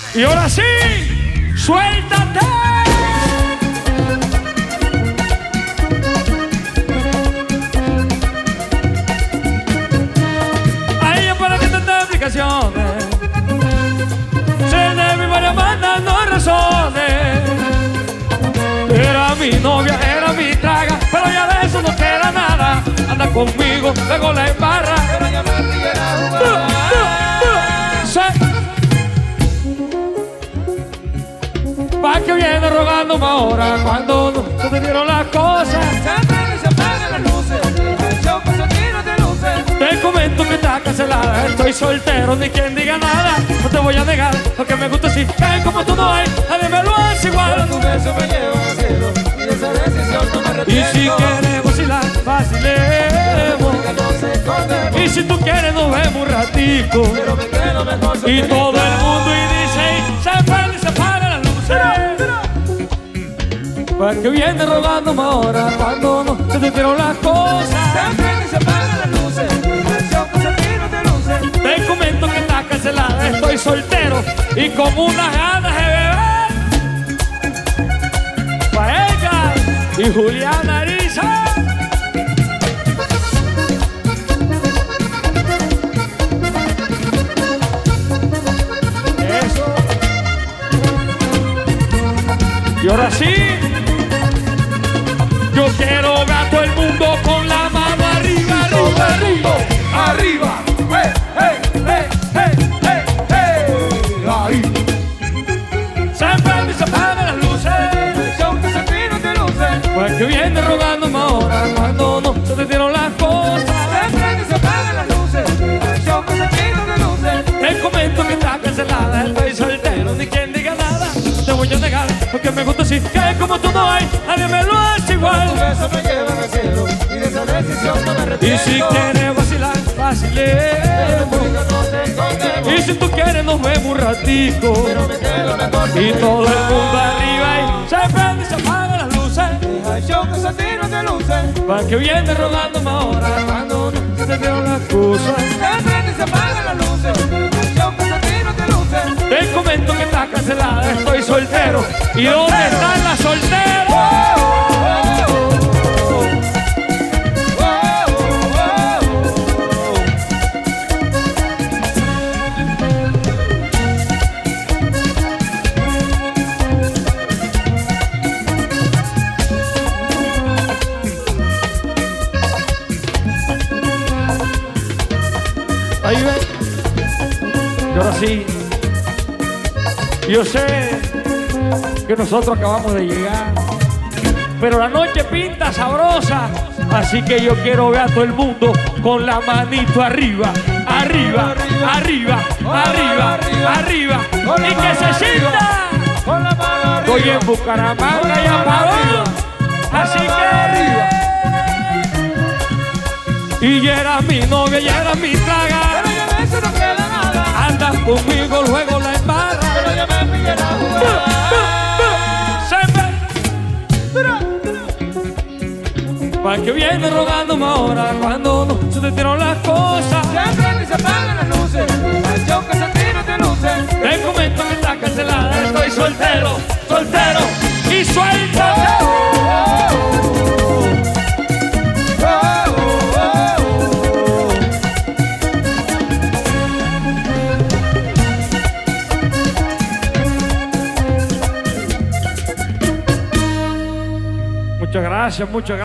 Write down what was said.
Y ahora sí, suéltate. Ahí ya para que tantas explicaciones. Se debe varias bandas, no razones. Era mi novia, era mi traga, pero ya de eso no queda nada. Anda conmigo, luego la embarra. Pero ya me quiera jugar. ¿Pa' qué viene rogándome ahora cuando no se te dieron las cosas? Se apagan las luces, el show pasa aquí no te luces. Te comento que está cancelada, estoy soltero, ni quien diga nada. No te voy a negar, porque me gusta así, que como tú no hay, nadie me lo hace igual. Pero tu beso me lleva al cielo y de esa decisión no me Y arrepiento. si quieres vacilar, vacilemos. Y si tú quieres nos vemos un ratico. Pero me quedo mejor Y todo el mundo y dice, se prende y se apagan las luces. ¿Para qué viene rogándome ahora cuando no se te dieron las cosas? Se prende y se apagan las luces, el show pasa aquí no te luces. Te comento que está cancelada, estoy soltero y con unas ganas de beber. Pa' ella y Juliana Ariza. Eso. Y ahora sí, yo quiero ver a todo el mundo con la mano arriba, arriba, arriba. Arriba, ahí. Se prende y se apagan las luces. El show pasa aquí no te luces. Pues que viene rogándome ahora cuando no se te dieron las cosas. Se prende y se apagan las luces, el show pasa aquí no te luces. Te comento que está cancelada, estoy soltero, ni quien diga nada. Te voy a negar, porque me gusta así, que como tú no hay, nadie me lo hace Tu igual. beso me lleva al cielo y de esa decisión no me Y arrepiento. si quieres vacilar, vacilemos. Y si tú quieres nos vemos un ratico. Pero me quedo mejor Y todo el mundo arriba y se prende y se apagan las luces. el show que a ti no te luce. ¿Para que viene rogándome ahora cuando no se te dieron las cosas? Se prende y se apagan las luces, el show que a ti no te luce. Te comento que está cancelada, estoy soltero. ¿Y dónde están las solteras? Ahí ven. Y ahora sí, yo sé que nosotros acabamos de llegar, pero la noche pinta sabrosa, así que yo quiero ver a todo el mundo con la manito arriba, arriba, arriba, arriba, arriba, y que se sienta. Con la mano arriba. Estoy en Bucaramanga y apagado, así que. Y ya era mi novia, ya era mi traga. Pero ya de eso no queda nada. Andas conmigo, luego la embarra. Pero ya me pillé la jugada. ¿Para que viene rogándome ahora cuando no se te dieron las cosas? Se prende y se apagan las luces, el show que a ti no te luce. Te comento que está cancelada, estoy soltero, soltero y suéltate. Muchas gracias, muchas gracias.